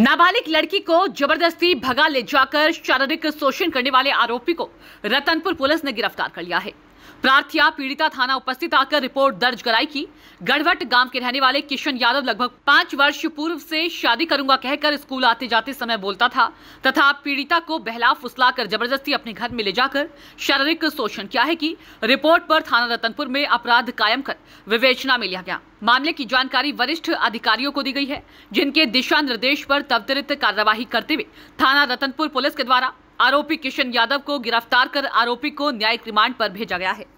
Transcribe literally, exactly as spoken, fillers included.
नाबालिग लड़की को जबरदस्ती भगा ले जाकर शारीरिक शोषण करने वाले आरोपी को रतनपुर पुलिस ने गिरफ्तार कर लिया है। प्रार्थिया पीड़िता थाना उपस्थित आकर रिपोर्ट दर्ज कराई की। गढ़वट गांव के रहने वाले किशन यादव लगभग पांच वर्ष पूर्व से शादी करूंगा कहकर स्कूल आते जाते समय बोलता था तथा पीड़िता को बहला फुसलाकर जबरदस्ती अपने घर में ले जाकर शारीरिक शोषण किया है कि रिपोर्ट पर थाना रतनपुर में अपराध कायम कर विवेचना में लिया गया। मामले की जानकारी वरिष्ठ अधिकारियों को दी गई है, जिनके दिशा निर्देश पर त्वरित कार्यवाही करते हुए थाना रतनपुर पुलिस के द्वारा आरोपी किशन यादव को गिरफ्तार कर आरोपी को न्यायिक रिमांड पर भेजा गया है।